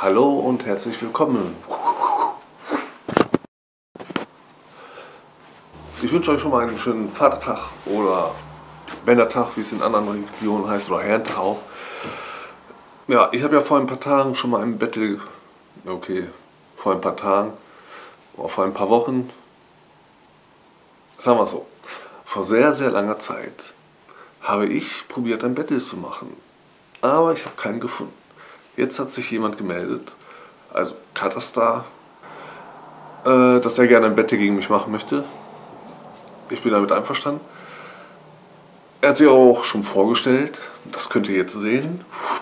Hallo und herzlich willkommen. Ich wünsche euch schon mal einen schönen Vatertag oder Männertag, wie es in anderen Regionen heißt, oder Herrentag auch. Ja, ich habe ja vor ein paar Tagen schon mal im Bett, okay, vor ein paar Tagen, oder vor ein paar Wochen, sagen wir so, vor sehr, sehr langer Zeit habe ich probiert, ein Bett zu machen. Aber ich habe keinen gefunden. Jetzt hat sich jemand gemeldet, also Katastar, dass er gerne ein Bett gegen mich machen möchte. Ich bin damit einverstanden. Er hat sich auch schon vorgestellt, das könnt ihr jetzt sehen.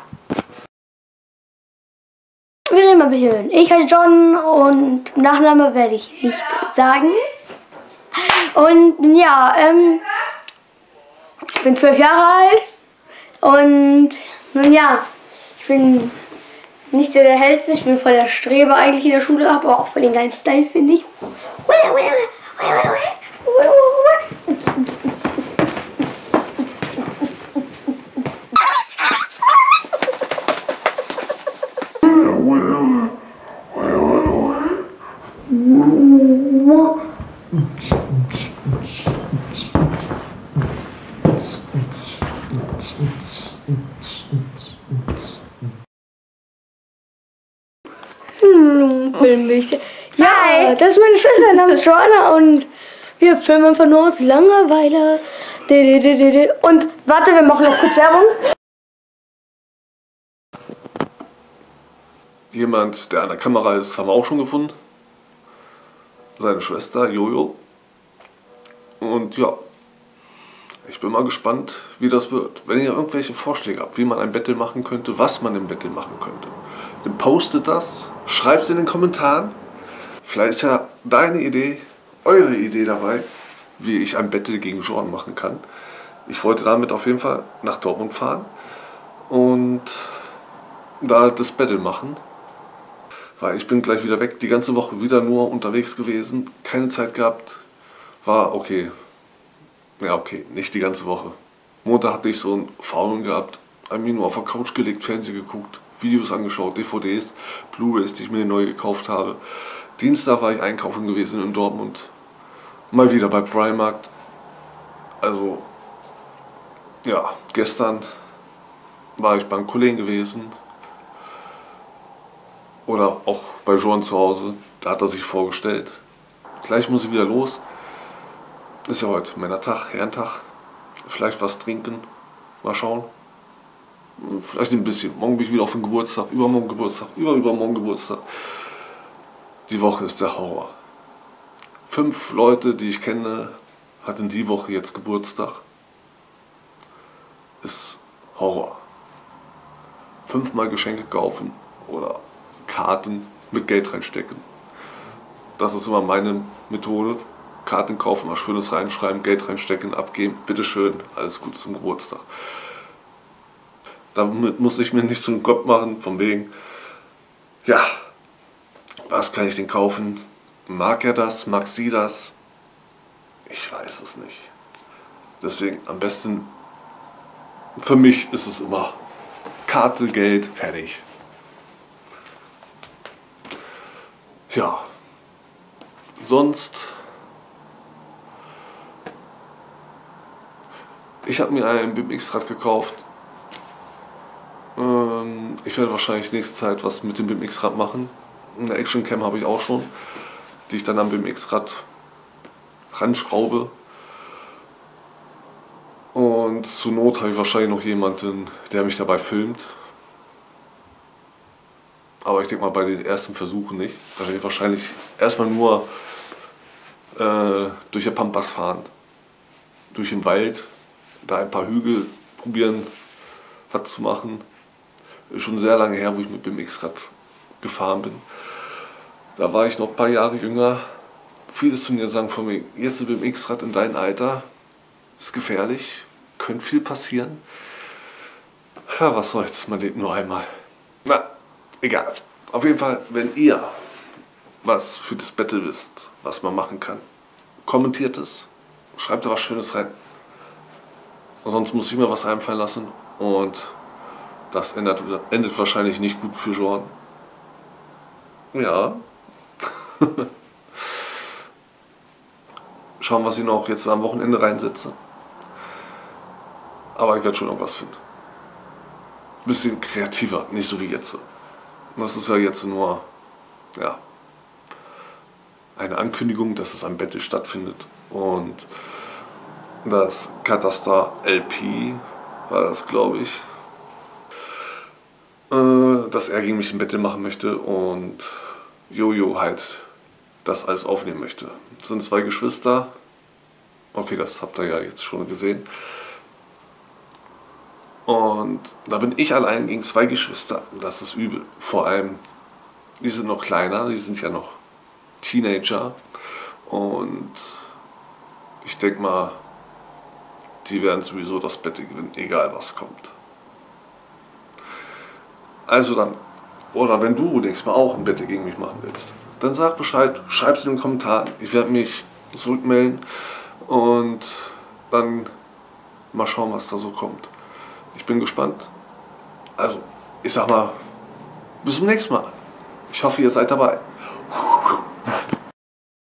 Wir reden mal ein bisschen. Ich heiße John und Nachname werde ich nicht sagen. Und ja, ich bin 12 Jahre alt und nun ja, ich bin nicht so der Hellste, ich bin voll der Streber eigentlich in der Schule, aber auch voll den geilen Style, finde ich. Filmwichte. Ja, das ist meine Schwester namens Joanna und wir filmen einfach nur aus Langeweile. Und warte, wir machen noch kurz Werbung. Jemand, der an der Kamera ist, haben wir auch schon gefunden. Seine Schwester, Jojo. Und ja, ich bin mal gespannt, wie das wird. Wenn ihr irgendwelche Vorschläge habt, wie man ein Bettel machen könnte, was man im Bettel machen könnte, dann postet das, schreibt es in den Kommentaren. Vielleicht ist ja deine Idee, eure Idee dabei, wie ich ein Bettel gegen Jordan machen kann. Ich wollte damit auf jeden Fall nach Dortmund fahren und da das Battle machen. Weil ich bin gleich wieder weg, die ganze Woche wieder nur unterwegs gewesen, keine Zeit gehabt, war okay. Ja okay, nicht die ganze Woche. Montag hatte ich so einen Faulen gehabt, habe mich nur auf der Couch gelegt, Fernsehen geguckt, Videos angeschaut, DVDs, Blu-rays, die ich mir neu gekauft habe. Dienstag war ich einkaufen gewesen in Dortmund, mal wieder bei Primark. Also ja, gestern war ich beim Kollegen gewesen. Oder auch bei Joan zu Hause, da hat er sich vorgestellt. Gleich muss ich wieder los. Ist ja heute Männertag, Herrentag. Vielleicht was trinken, mal schauen. Vielleicht ein bisschen. Morgen bin ich wieder auf den Geburtstag, übermorgen Geburtstag, übermorgen Geburtstag. Die Woche ist der Horror. 5 Leute, die ich kenne, hatten die Woche jetzt Geburtstag. Ist Horror. 5-mal Geschenke kaufen oder Karten mit Geld reinstecken. Das ist immer meine Methode. Karten kaufen, was Schönes reinschreiben, Geld reinstecken, abgeben, bitteschön, alles gut zum Geburtstag. Damit muss ich mir nicht so einen Kopf machen, von wegen, ja, was kann ich denn kaufen? Mag er das? Mag sie das? Ich weiß es nicht. Deswegen am besten, für mich ist es immer Karte, Geld, fertig. Ja, sonst, ich habe mir ein BMX-Rad gekauft. Ich werde wahrscheinlich nächste Zeit was mit dem BMX-Rad machen. Eine Action-Cam habe ich auch schon, die ich dann am BMX-Rad ranschraube. Und zur Not habe ich wahrscheinlich noch jemanden, der mich dabei filmt. Aber ich denke mal bei den ersten Versuchen nicht. Da werde ich wahrscheinlich erstmal nur durch die Pampas fahren. Durch den Wald, da ein paar Hügel probieren, was zu machen. Ist schon sehr lange her, wo ich mit BMX-Rad gefahren bin. Da war ich noch ein paar Jahre jünger. Viele zu mir sagen von mir, jetzt ein BMX-Rad in deinem Alter, ist gefährlich, könnte viel passieren. Ja, was soll's, man lebt nur einmal. Na, egal. Auf jeden Fall, wenn ihr was für das Battle wisst, was man machen kann, kommentiert es, schreibt da was Schönes rein. Sonst muss ich mir was einfallen lassen und das endet wahrscheinlich nicht gut für Jordan. Ja. Schauen, was ich noch jetzt am Wochenende reinsetze. Aber ich werde schon irgendwas finden. Bisschen kreativer, nicht so wie jetzt. Das ist ja jetzt nur, ja, eine Ankündigung, dass es am Battle stattfindet. Und das Kataster LP war das, glaube ich, dass er gegen mich ein Battle machen möchte und Jojo halt das alles aufnehmen möchte. Es sind 2 Geschwister. Okay, das habt ihr ja jetzt schon gesehen. Und da bin ich allein gegen 2 Geschwister. Das ist übel. Vor allem, die sind noch kleiner, die sind ja noch Teenager. Und ich denke mal, die werden sowieso das Battle gewinnen, egal was kommt. Also dann, oder wenn du nächstes Mal auch ein Battle gegen mich machen willst, dann sag Bescheid, schreib es in den Kommentaren. Ich werde mich zurückmelden und dann mal schauen, was da so kommt. Ich bin gespannt. Also, ich sag mal, bis zum nächsten Mal. Ich hoffe, ihr seid dabei.